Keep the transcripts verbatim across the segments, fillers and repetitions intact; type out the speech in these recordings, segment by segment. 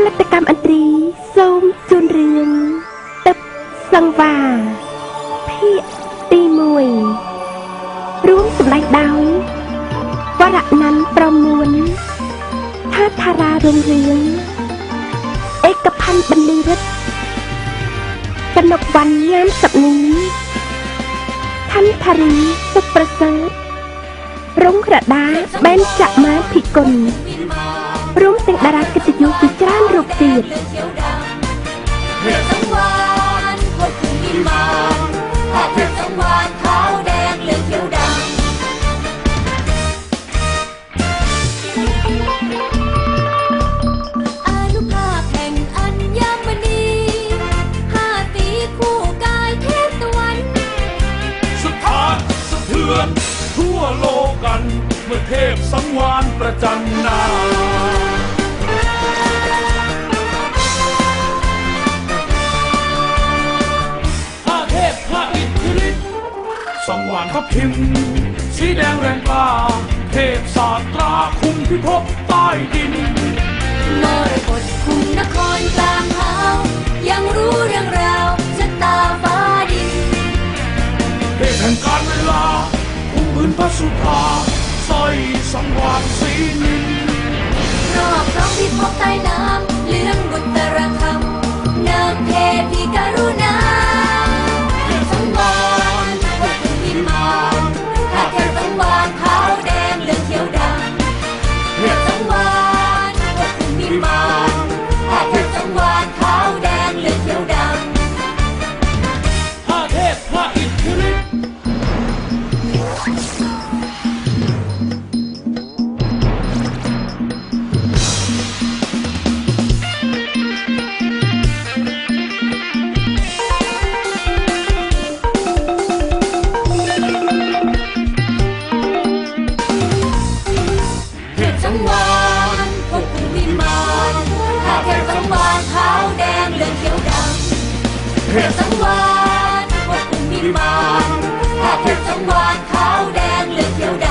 ตกรรมอันตรีសូមជូនរឿងទឹកសង្វារភាគទីមួយរួមសម្ដែងដោយវរណាន់ប្រមួនថាថារារុងរឿងเอกพันธ์បលីរិទ្ធកនកវណ្ណញ៉ាំសព្នីឋានធារីសុប្រសើររុងក្រដាបែនចមាភិគុណរួមទាំងតារាកិត្តិយសជាច្រើនរូបទៀតทั่วโลกกันเมื่อเทพสังวานประจันหน้าห้าเทพห้าอิทธิฤทธิ์สังวานทับทิมสีแดงแรงกล้าเทพศาสตราคุมพิภพใต้ดินมรกตคุมนครกลางหาวยังรู้เรื่องราวชะตาฟ้าดินเทพแห่งการเวลาพื้นพระสุธาสร้อยสังวานสีนินรอบท้องพิภพใต้น้ำเลื่องบุตรคำน้ำเทพีกรุณาเทพสังวานพวกคุณพิมานถ้าเทพสังวานขาวแดงเหลืองเขียวดำเทพสังวานพวกคุณพิมานถ้าเทพสังวานขาวแดงเหลืองเขียวดำห้าเทพห้าอิทธิฤทธิ์เทพสังวานพวกคุณมีมานถ้าเทพสังวานขาวแดงเหลืองเขียวด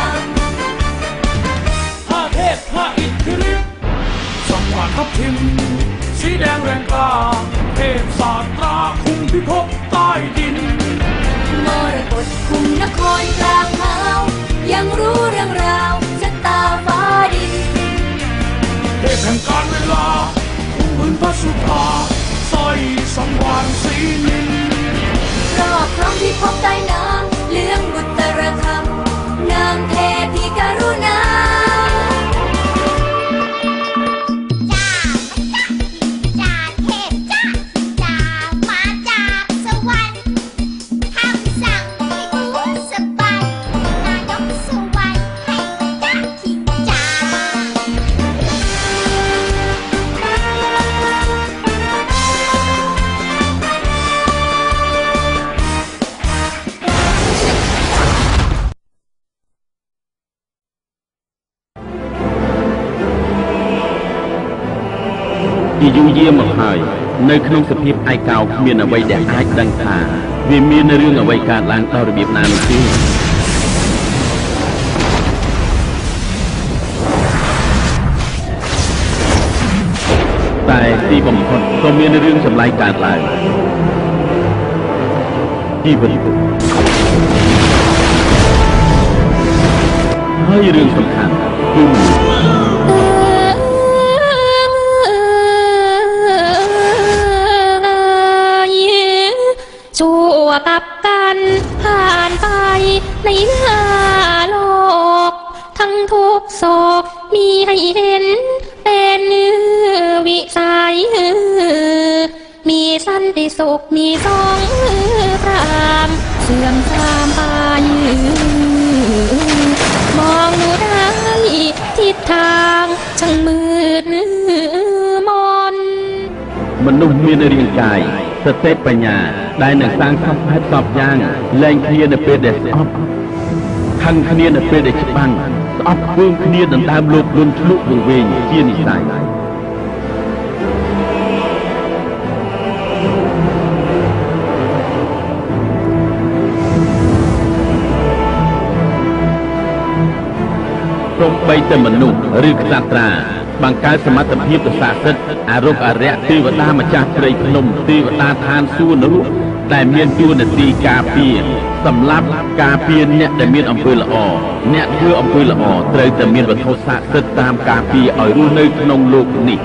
ำห้าเทพห้าอิทธิฤทธิ์สังวานทับทิมสีแดงแรงกล้าเทพศาสตราคุมพิภพใต้ดินมรกตคุมนครกลางหาวยังรู้เรื่องราวชะตาฟ้าดินเทพแห่งการเวลาคุมพื้นพระสุธาสร้อยสังวานสีนินรอบครองพิภพใต้น้ำเลื่องบุตรคำนางเทพีกรุณาจ้าจ้าเทพจ้าจ้ามาจากสวรรค์คำสั่งให้อุสบันนายกสวรรค์ให้จ้าทิงจ้าជាយូរយារមកហើយនៅក្នុងសភាពឯកោគ្មានអ្វីដែលអាចដឹងថាវាមានរឿងអ្វីកើតឡើងដោយរបៀបណានោះទេតែទីបំផុតក៏មានរឿងចម្លែកកើតឡើងជីវិតហើយរឿងសំខាន់គឺกับกันผ่านไปในหน้าโลกทั้งทุกโศกมีให้เห็นเป็นวิสัยมีสันติสุขมีสองพรามเสื่อมทรามไปมองดูได้ทิศทางช่างมืดมนមនុស្សមានរាងកាយសតិបញ្ញាដែលនឹងសាងសង់ហេតុសពយ៉ាងលែងគ្នានៅពេលដែលស្អប់ខឹងគ្នានៅពេលដែលច្បាំងស្អប់ធ្វើគ្នាដណ្ដើមលោកលុនឆ្លុះវង្វេងជានិស័យសូម្បីតែមនុស្សឬក្សត្រាបង្កើតសមត្ថភាពប្រស័ក្តិសិទ្ធិអរុក្ខអរិយទេវតាម្ចាស់ព្រៃភ្នំទេវតាឋានសួគ៌នរកដែលមានតួនាទីការពារសម្រាប់ការពារអ្នកដែលមានអំពើល្អអ្នកធ្វើអំពើល្អត្រូវតែមានវត្ថុស័ក្តិសិទ្ធិតាមការពារឲ្យរស់នៅក្នុងលោកនេះ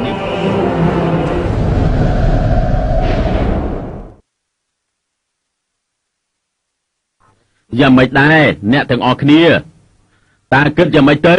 យ៉ាងម៉េចដែរអ្នកទាំងអស់គ្នាតើគិតយ៉ាងម៉េចទៅ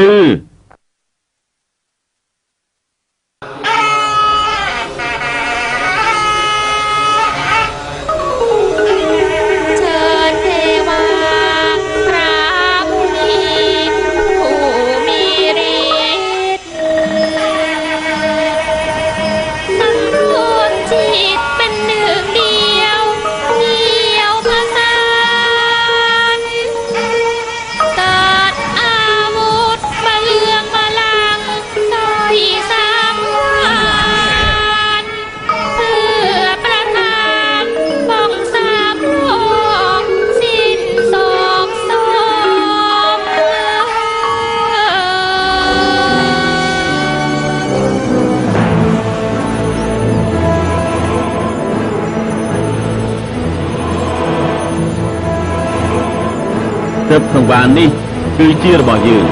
ទើបសង្វារនេះគឺជារបស់យើង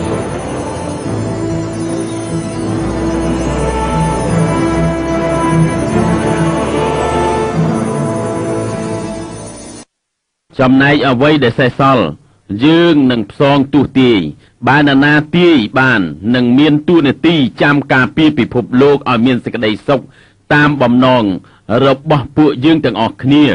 ចំណែកអ្វីដែលសេសសល់យើងនឹងផ្សងទូទាយបើនរណាទាយបាននឹងមានទួនាទីចាំការពារពិភពលោកឲ្យមានសេចក្តីសុខតាមបំណងរបស់ពួកយើងទាំងអស់គ្នា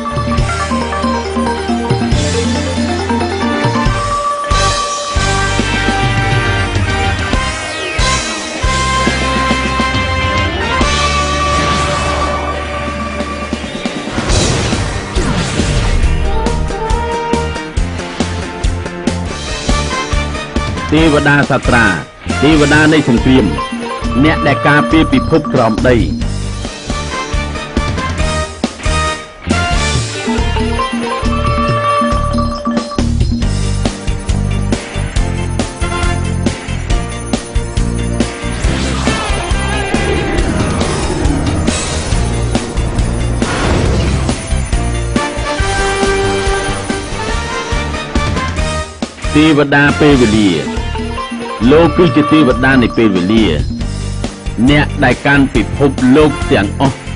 ទេវតាសត្រាទេវតានៃសង្គ្រាមអ្នកដែលការពារពិភពក្រោមដីទេវតាពេលវេលាលោកគឺជាទេវតានៃពេលវេលាអ្នកដែលកាន់ពិភពលោកទាំងអស់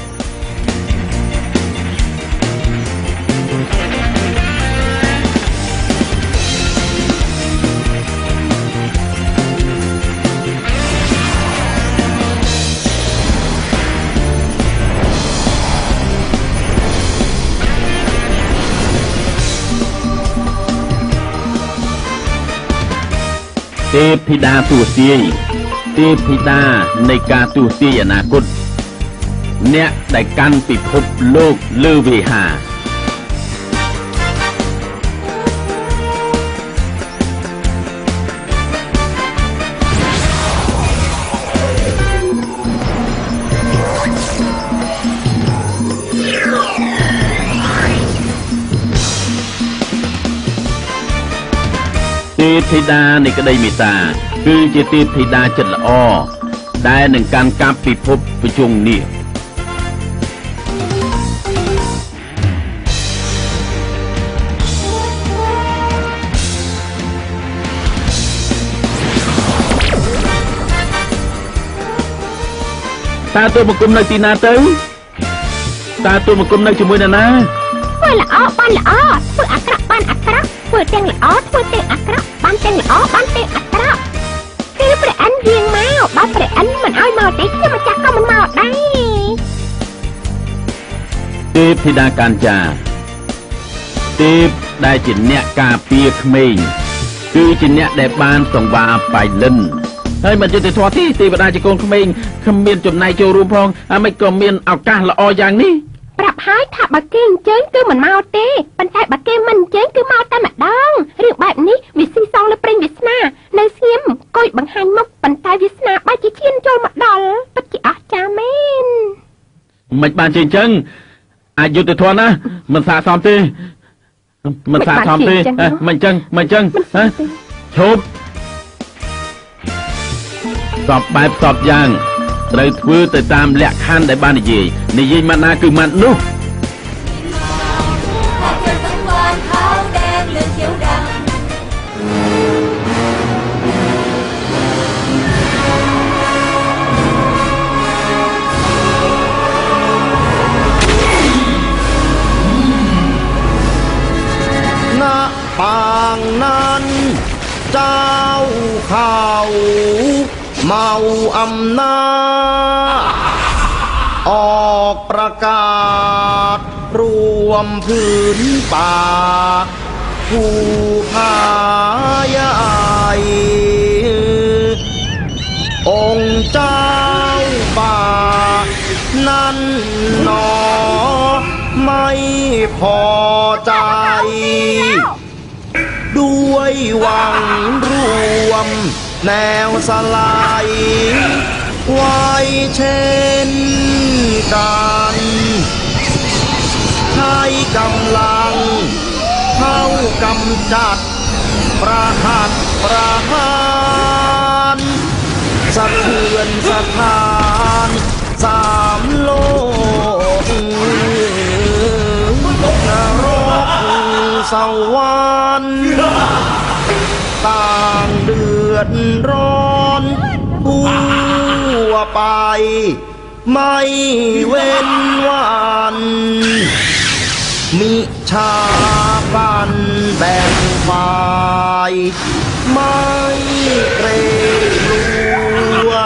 ទេពធីតាទូទាយទេពធីតានៃការទូទាយអនាគតអ្នកដែលកាន់ពិភពលោកលើវេហាទេពធីតានៃក្តីមេត្តាគឺជាទេពធីតាចិត្តល្អដែលនឹងកាន់កាប់ពិភពប្រជុំនេះតើទូបង្គំនៅទីណាទៅតើទូបង្គំនៅជាមួយនរណាធ្វើល្អបានល្អធ្វើអាក្រក់បានអាក្រក់ធ្វើទាំងល្អធ្វើទាំងអាក្រក់បានទាំងល្អបានទាំងអាក្រក់គឺព្រះអិនយាងមកបើព្រះអិនមិនឲ្យមកទេខ្ញុំម្ចាស់ក៏មិនមកដែរទេពធីតាកាញ្ចាទេពដែលជាអ្នកការពារក្មេងគឺជាអ្នកដែលបានសង្វារបៃលិនហើយមិនយុត្តិធម៌ទេទេវតាជាកូនក្មេងគ្មានចំណែកចូលរួមផងហើយមិនក៏មានឱកាសល្អយ៉ាងនេះប្រាប់ហើយថាបើគេអញ្ជើញគឺមិនមកទេប៉ុន្តែបើគេមិនអញ្ជើញគឺមកតែម្ដងរឿងបែបនេះវាស៊ីសងលើប្រេងវាសនានៅស្ងៀមកុយបង្ហាញមុខប៉ុន្តែវាសនាបែរជាឈានចូលមកដល់ពិតជាអស្ចារ្យមែនមិនបានជាអញ្ចឹងអយុត្តិធម៌ណាមិនស័ក្តិសមទេមិនស័ក្តិសមទេមិនអញ្ចឹងមិនអញ្ចឹងឈប់สอบបែបសពយ៉ាងត្រូវធ្វើទៅតាមលក្ខខណ្ឌដែលបាននិយាយនិយាយម៉ាត់ណាគឺម៉ាត់នោះหากเธอสังวานขาวแดงเหลืองเขียวดำณปางนั้นเจ้าเขาเมาอำนาจออกประกาศรวมพื้นป่าผู้พายาย องค์เจ้าป่านั้นหนอไม่พอใจ ด้วยหวังรวมแนวสลายไว้เช่นกันใช้กำลังเข้ากำจัดประหัตประหารสะเทือนสถานสามโลกนรกสวรรค์ต่างเดือดร้อนทั่วไปไม่เว้นวันมิชาปันแบ่งฝ่ายไม่เกรงกลัว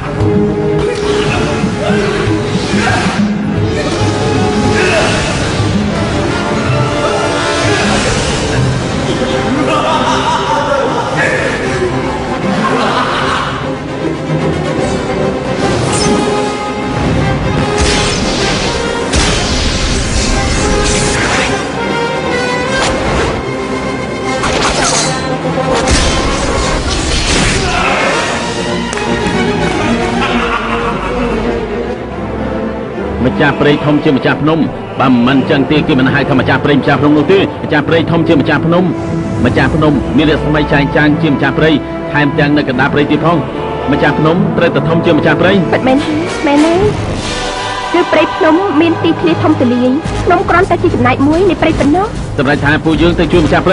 ម្ចាស់ព្រៃធំជាម្ចាស់ភ្នំបើមិនចឹងទេគេមិនហៅថាម្ចាស់ព្រៃម្ចាស់ភ្នំនោះទេម្ចាស់ព្រៃធំជាម្ចាស់ភ្នំម្ចាស់ភ្នំមានរស្មីចែងចាំងជាម្ចាស់ព្រៃថែមទាំងនៅកណ្ដាលព្រៃទៀតផងម្ចាស់ភ្នំត្រូវតែធំជាម្ចាស់ព្រៃពិតមែនមែនទេគឺព្រៃភ្នំមានទីធ្លាធំទូលាយភ្នំគ្រាន់តែជាចំណែកមួយនៃព្រៃប៉ុណ្ណោះសម្រាប់ថាពួកយើងទៅជួយម្ចាស់ព្រៃ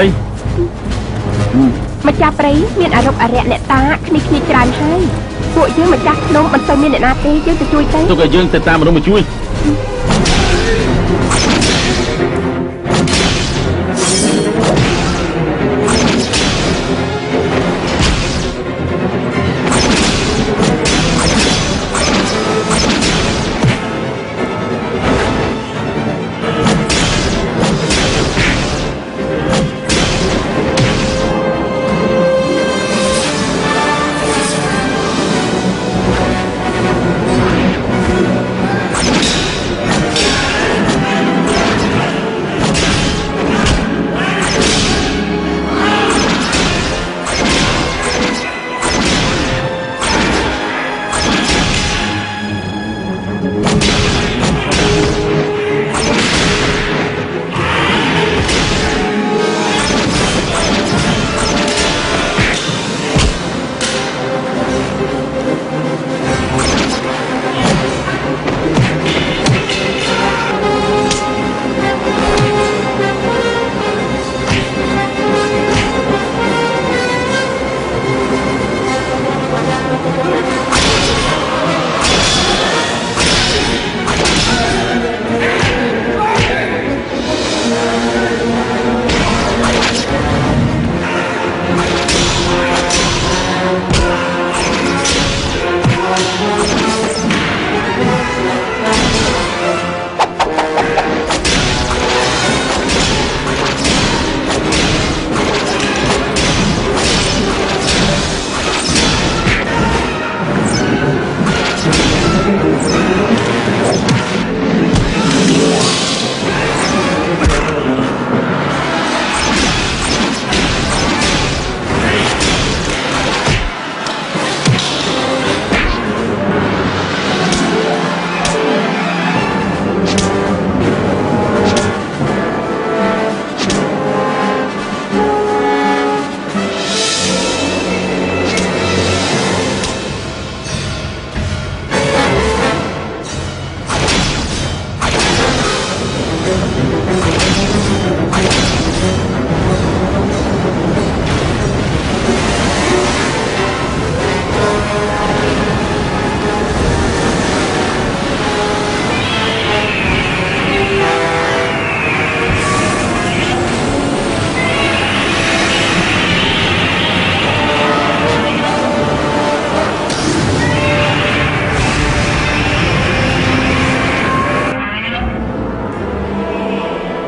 ម្ចាស់ព្រៃមានអារប់អារៈអ្នកតាគ្នាគ្នាច្រើនហើយពួកយើងម្ចាស់ភ្នំមិនសូវមានអ្នកណាទេយើងទៅជួយទៅទុកឲ្យយើងទៅតាមមនុស្សមកជួយเ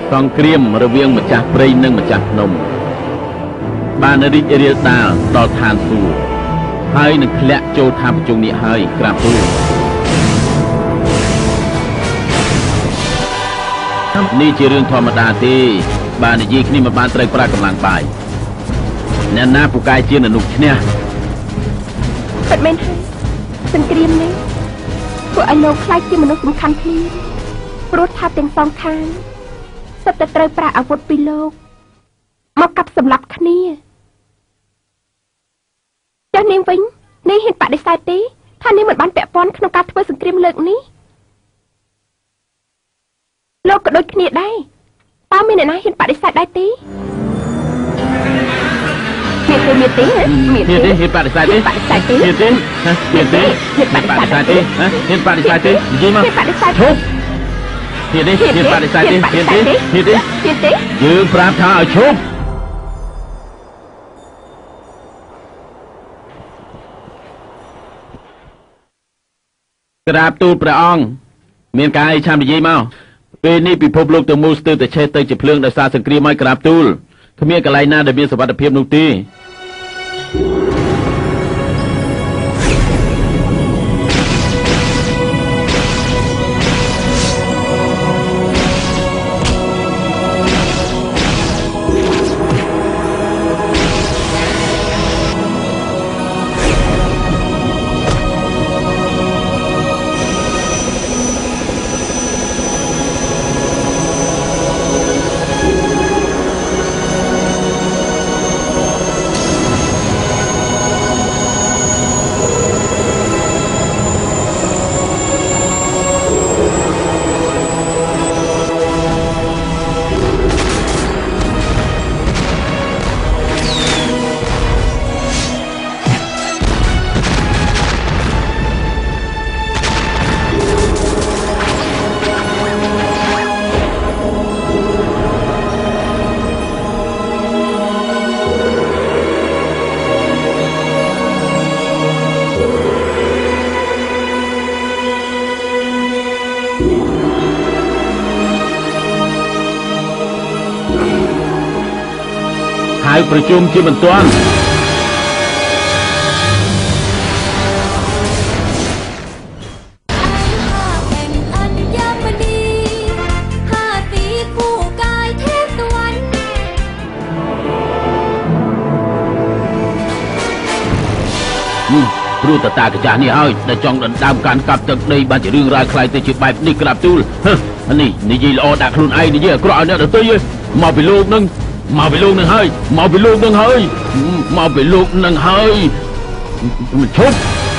សង្គ្រាមរវាងម្ចាស់ព្រៃនិងម្ចាស់ភ្នំបានរីករាលដាលដល់ឋានសួគ៌ហើយនឹងធ្លាក់ចូលថាប្រជុំនេះហើយក្រាបទូលនេះជារឿងធម្មតាទេបាននិយាយគ្នាមិនបានត្រូវប្រើកម្លាំងបាយអ្នកណាពូកែជាអនុឈ្នះពិតមែនហើយសង្គ្រាមនេះធ្វើឲ្យលោកខ្លាចជាមនុស្សសំខាន់គ្នាព្រោះថាទាំងសងខាងសិតតែត្រូវប្រើអាវុធពីលោកមកកាប់សម្លាប់គ្នាចាស់នាងវិញនាងហ៊ានបដិសេធទេថានាងមិនបានពាក់ព័ន្ធក្នុងការធ្វើសង្គ្រាមលើកនេះលោកក៏ដូចគ្នាដែរតើមានអ្នកណាហ៊ានបដិសេធដែរទេមានទេមានទេមានទេហ៊ានបដិសេធទេបដិសេធទេមានទេមានទេហ៊ានបដិសេធទេហ៊ានបដិសេធទេនិយាយមកហ៊ានបដិសេធឈប់ហ៊ានទេហ៊ានបដិសេធទេហ៊ានទេហ៊ានទេហ៊ានទេយើងប្រាប់ថាឲ្យឈប់ក្រាបទូលព្រះអង្គមានការអីឆាំនិយាយមកពេលនេះពិភពលោកទាំងមូលស្ទើរតែឆេះទៅជាភ្លើងដោយសារសង្គ្រាមហើយក្រាបទូលគ្មានកន្លែងណាដែលមានសុវត្ថិភាពនោះទេប្រជុំជាបន្ទាន់ព្រោះតតាកាចាស់នេះហើយដែលចង់ដណ្ដើមការកាប់ទឹកដីបានជារឿងរ៉ាវខ្លាយទៅជាបែបនេះក្រាបទូលនេះនិយាយល្អដាក់ខ្លួនឯងនិយាយអាក្រក់ឲ្យអ្នកដទៃមកពីលោកនឹងមកពីលោកនឹងហើយមកពីលោកនឹងហើយមកពីលោកនឹងហើយមិនឈប់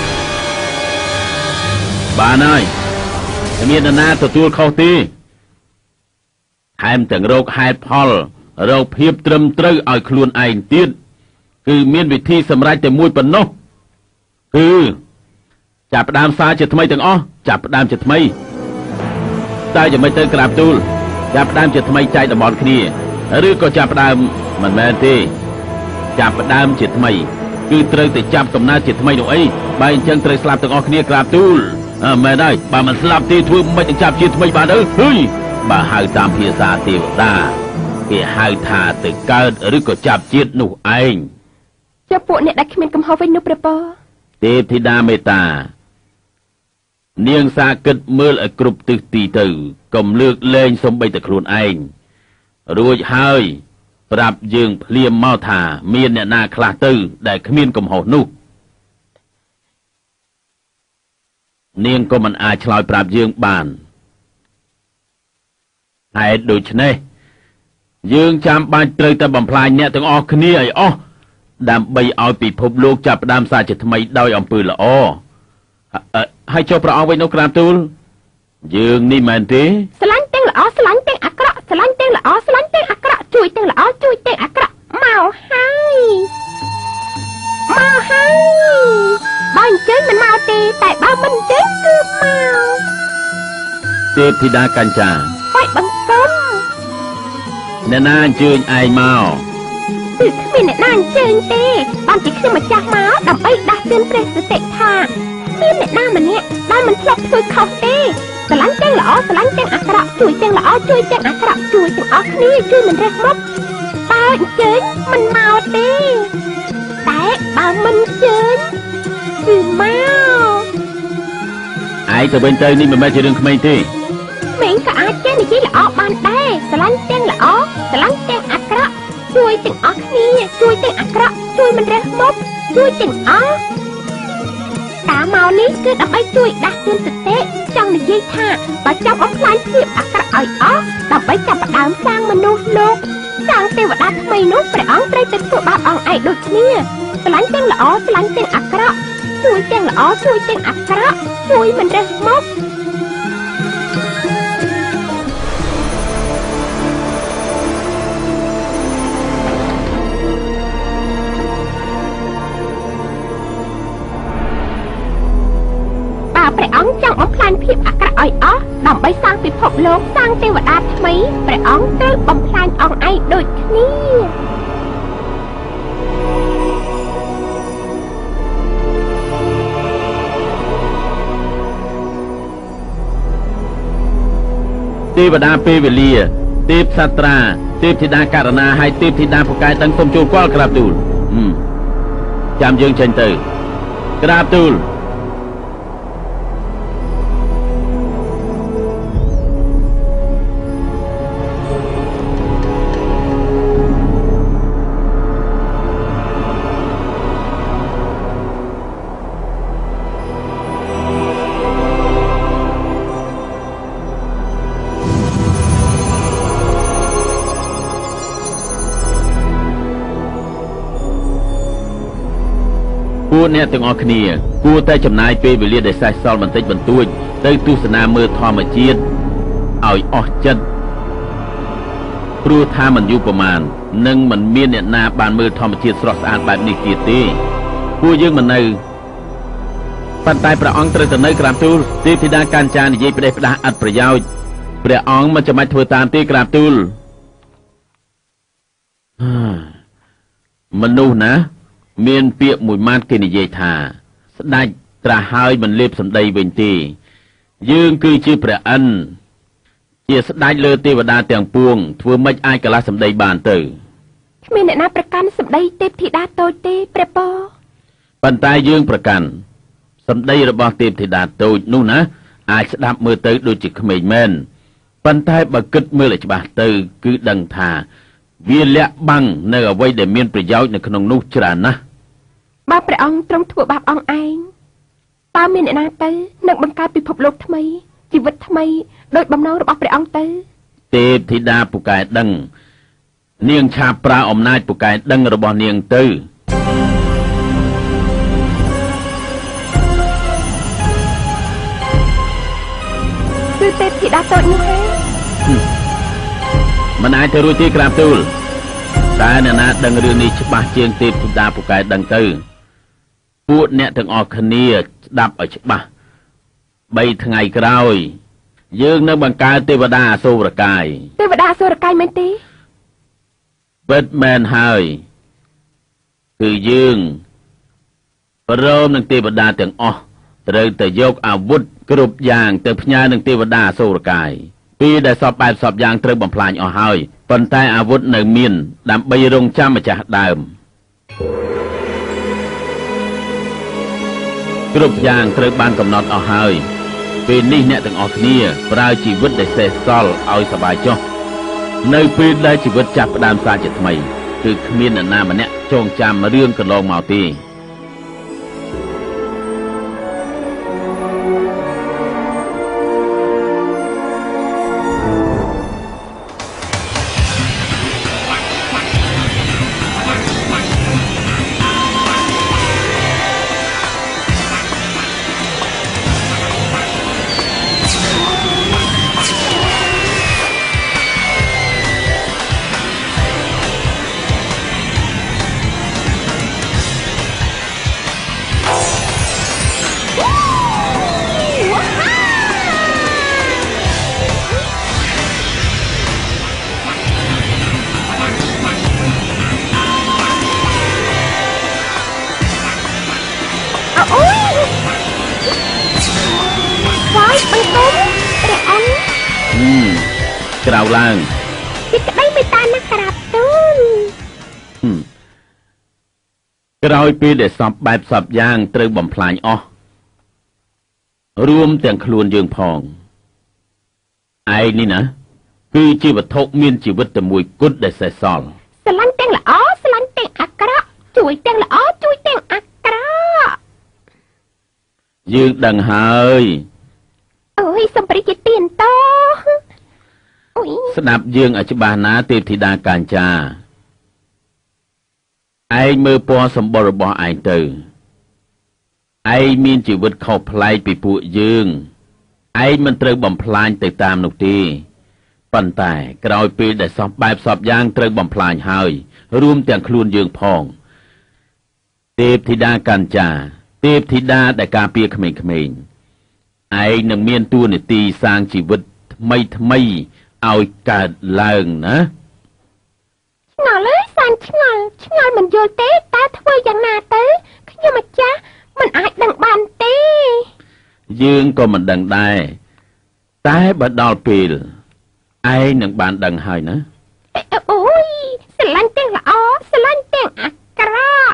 បានហើយមាននរណាទទួលខុសទេថែមទាំងរោគហេតុផលរោគភាពត្រឹមត្រូវឲ្យខ្លួនឯងទៀតគឺមានវិធីសម្រេចតែមួយប៉ុណ្ណោះគឺចាប់ផ្ដើមសារជាថ្មីទាំងអស់ចាប់ផ្ដើមជាថ្មីតែយ៉ាងម៉េចទៅក្រាបទូលចាប់ផ្ដើមជាថ្មីចែកតំបន់គ្នាឬក៏ចាប់ផ្ដើមមិនមែនទេចាប់ផ្ដើមជាថ្មីគឺត្រូវតែចាប់កំណើតជាថ្មីនោះអីបើអញ្ចឹងត្រូវស្លាប់ទាំងអស់គ្នាក្រាបទូលអើមែនហើយបើមិនស្លាប់ទេធ្វើមិនទៅចាប់ជាថ្មីបានទៅហុយបើហៅតាមភាសាទេវតាគេហៅថាទៅកើតឬក៏ចាប់ជាតិនោះឯងចុះពួកអ្នកដែលគ្មានកំហុសវិញនោះព្រះពរទេពធីតាមេត្តានាងសាគិតមើលឲ្យគ្រប់ទិសទីទៅកុំលើកលែងសំបីតែខ្លួនឯងរួចហើយប្រាប់យើងភ្លាមមកថាមានអ្នកណាខ្លះទៅដែលគ្មានកំហុសនោះនាងក៏មិនអាចឆ្លើយប្រាប់យើងបានហេតុដូច្នេះយើងចាំបាច់ត្រូវតែបំផ្លាញអ្នកទាំងអស់គ្នាឲ្យអស់ដើម្បីឲ្យពិភពលោកចាប់ផ្ដើមសារជាថ្មីដោយអំពើល្អហើយចុះព្រះអង្គវិញនោះក្រាបទូលយើងនេះមែនទេស្រឡាញ់ទាំងល្អស្រឡាញ់ទាំងអាក្រក់ស្រឡាញ់ទាំងល្អស្រឡាញ់ទាំងអាក្រក់ជួយទាំងល្អជួយទាំងអាក្រក់មកហើយមកហើយបើអញ្ចឹងមិនមកទេតែបើមិនអញ្ចឹងគឺមកទេពធីតាកញ្ចាបាយបង្កប់អ្នកណាអញ្ជើញឯងមកគឺគ្មានអ្នកណាអញ្ជើញទេបានជាខ្ញុំម្ចាស់មកដើម្បីដាស់តឿនព្រះសតិថាមានអ្នកណាម្នាក់ដែលមិនធ្លាប់ធ្វើខុសទេស្រឡាញ់ទាំងល្អស្រឡាញ់ទាំងអាក្រក់ជួយទាំងល្អជួយទាំងអាក្រក់ជួយជួយទាំងអស់គ្នាជួយមិនរះមុខបើអញ្ជើញមិនមកទេតែបើមិនអញ្ជើញគឺមកឯងទៅវិញទៅនេះមិនមែនជារឿងក្មេងទេមីងក៏អាចចេះនិយាយល្អបានដែរស្រឡាញ់ទាំងល្អស្រឡាញ់ទាំងអាក្រក់ជួយទាំងអស់គ្នាជួយទាំងអាក្រក់ជួយមិនរះមុខជួយទាំងអស់ការមកនេះគឺដើម្បីជួយដាស់តឿនសតិចង់និយាយថាបើចង់អំផ្លាញភាពអាក្រក់ឲ្យអស់ដើម្បីចាប់ផ្ដើមសាងមនុស្សលោកសាងទេវតាថ្មីនោះព្រះអង្គត្រូវតែធ្វើបាបអង្គឯងដូចគ្នាស្រឡាញ់ទាំងល្អស្រឡាញ់ទាំងអាក្រក់ជួយទាំងល្អជួយទាំងអាក្រក់ជួយមិនរះមុខ ព្រះអង្គចង់បំផ្លាញភាពអាក្រក់ឲ្យអស់ដើម្បីសាងពិភពលោកសាងទេវតាថ្មីព្រះអង្គត្រូវបំផ្លាញអង្គឯងដូចគ្នាទេវតាពេលវេលាទេពសត្រាទេពធីតាករណាហើយទេពធីតាពូកែដឹងសូមចូលគាល់ក្រាបទូលចាំយើងចេញទៅក្រាបទូល ពួកអ្នកទាំងអស់គ្នាគួរតែចំណាយពេលវេលាដែលសេសសល់បន្តិចបន្តួចទៅទស្សនាមើលធម្មជាតិឲ្យអស់ចិត្តព្រោះថាមិនយូរប្រមាណនឹងមិនមានអ្នកណាបានមើលធម្មជាតិស្រស់ស្អាតបែបនេះទៀតទេពួកយើងមិននៅប៉ុន្តែព្រះអង្គត្រូវទៅនៅក្រាបទូលទេពធីតាកាញ្ចានិយាយផ្ដេសផ្ដាស់ឥតប្រយោជន៍ព្រះអង្គមិនចាំបាច់ធ្វើតាមទេក្រាបទូលមនុស្សណាមានពាក្យមួយម៉ាត់គេនិយាយថាស្ដេចត្រាស់ហើយមិនលេបសម្ដីវិញទេយើងគឺជាព្រះអិនជាស្ដេចលើទេវតាទាំងពួងធ្វើម៉េចអាចកលាស់សម្ដីបានទៅគ្មានអ្នកណាប្រកាន់សម្ដីទេពធីតាតូចទេព្រះពរប៉ុន្តែយើងប្រកាន់សម្ដីរបស់ទេពធីតាតូចនោះណាអាចស្ដាប់មើលទៅដូចជាក្មេងមែនប៉ុន្តែបើគិតមើលឲ្យច្បាស់ទៅគឺដឹងថាវាលាក់បាំងនៅអ្វីដែលមានប្រយោជន៍នៅក្នុងនោះច្រើនណាស់បើព្រះអង្គទ្រង់ធ្វើបាបអង្គឯងតើមានអ្នកណាទៅនឹងបង្កើតពិភពលោកថ្មីជីវិតថ្មីដោយបំណងរបស់ព្រះអង្គទៅទេពធីតាពូកែដឹងនាងឆាបប្រើអំណាចពូកែដឹងរបស់នាងទៅគឺទេពធីតាតូចនោះហ៎មិនអាចទៅរួចទេក្រាបទូលតែអ្នកណាដឹងរឿងនេះច្បាស់ជាងទេពធីតាពូកែដឹងទៅពួកអ្នកទាំងអស់គ្នាស្ដាប់ឲ្យច្បាស់បីថ្ងៃក្រោយយើងនឹងបង្កើតទេវតាអសូរកាយទេវតាអសូរកាយមែនទេពិតមែនហើយគឺយើងព្រមនឹងទេវតាទាំងអស់ត្រូវតែយកអាវុធគ្រប់យ៉ាងទៅផ្ញើនឹងទេវតាអសូរកាយពីដែលសពបែបសពយ៉ាងត្រូវបំផ្លាញអស់ហើយប៉ុន្តែអាវុធនៅមានដើម្បីរងចាំម្ចាស់ដើមគ្រប់យ៉ាងត្រូវបានកំណត់អស់ហើយពេលនេះអ្នកទាំងអស់គ្នាប្រើជីវិតដែលសេសសល់ឲ្យសប្បាយចុះនៅពេលដែលជីវិតចាប់ផ្ដើមសារជាថ្មីគឺគ្មាននរណាម្នាក់ចងចាំរឿងកន្លងមកទេក្រៅឡើងក្រោយពេលដែលសពបែបសពយ៉ាងត្រូវបំផ្លាញអស់រួមទាំងខ្លួនយើងផងឯងនេះណាគឺជាវត្ថុមានជីវិតតែមួយគត់ដែលសេសសល់ស្រឡាញ់ទាំងល្អស្រឡាញ់ទាំងអាក្រក់ជួយទាំងល្អជួយទាំងអាក្រក់យើងដឹងហើយអូយសំព្រីជាទៀនតអូយស្ដាប់យើងឲ្យច្បាស់ណាទេពធីតាកាញ្ចាឯងមើលពណ៌សម្បុររបស់ឯងទៅឯងមានជីវិតខុសប្លែកពីពួកយើងឯងមិនត្រូវបំផ្លាញទៅតាមនោះទេប៉ុន្តែក្រោយពេលដែលសពបែបសពយ៉ាងត្រូវបំផ្លាញហើយរួមទាំងខ្លួនយើងផងទេពធីតាកាញ្ចាទេពធីតាដែលការពារក្មេងៗឯងនឹងមានតួនាទីសាងជីវិតថ្មីថ្មីឲ្យកើតឡើងណាឆ្ងល់អើយសានឆ្ងល់ឆ្ងល់មិនយល់ទេតើធ្វើយ៉ាងណាទៅខ្ញុំម្ចាស់មិនអាចដឹងបានទេយើងក៏មិនដឹងដែរតែបើដល់ពេលឯងនឹងបានដឹងហើយណាអូយស្រឡាញ់ទាំងល្អស្រឡាញ់ទាំងអាក្រក់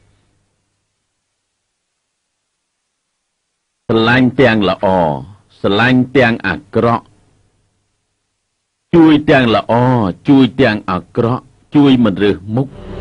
ស្រឡាញ់ទាំងល្អស្រឡាញ់ទាំងអាក្រក់ជួយទាំងល្អជួយទាំងអាក្រក់ជួយមិនរើសមុខ